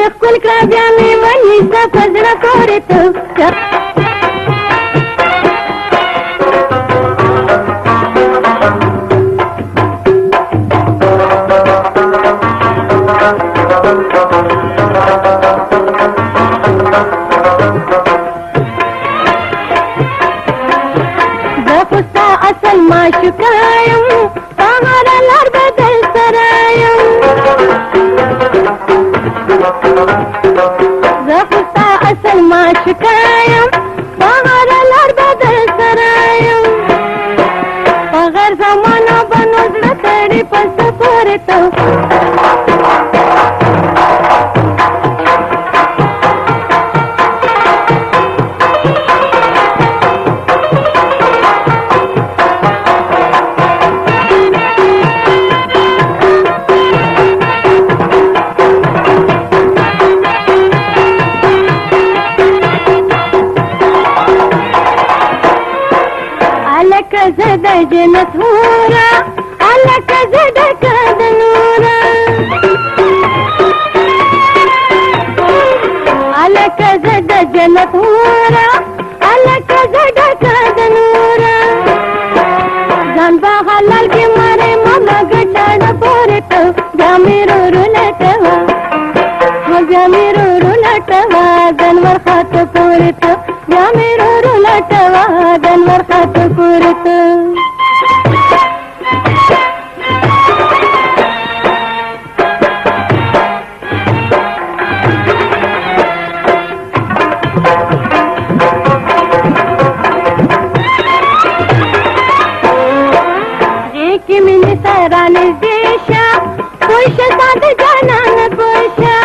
ښکل کړه بیا مې ونیسه په زړه پورې ته زه خو ستا اصل معشوقه یم په هره لار به درسره یم زه خو ستا اصل معشوقه یم په هره لار به درسره یم په غیر زمانه به نو زړه تړي په څه پورې ته لکه زه د جنت حوره لکه زه ډکه د نوره لکه زه د جنت حوره لکه زه ډکه د نوره ځان به حلال کې مارې ماما ګټاړه پورې ته بیا مې رورو لټوه بیا مې رورو لټوه ځان ورخاته پورې ته بیا مې رورو لټوه ځان ورخاته پورې ته غېږ کې مې نیسه رانږدې شه پوه شه ستا د جانانه پوه شه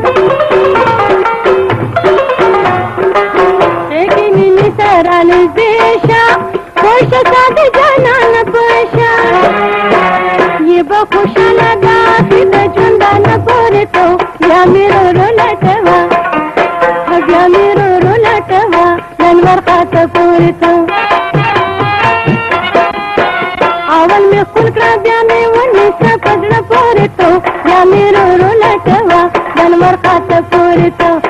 غېږ کې مې نیسه رانږدې شه پوه شه ستا د جانانه پوه شه یې به خوشحاله داسې د ژوندانه پورې ته بیا مې رورو لټوه بیا مې رورو لټوه نن ورخاته پورې ته اول مې ښکل کړه بیا مې ونیسه په زړه پورې ته بیا مې رورو لټوه نن ورخاته پورې ته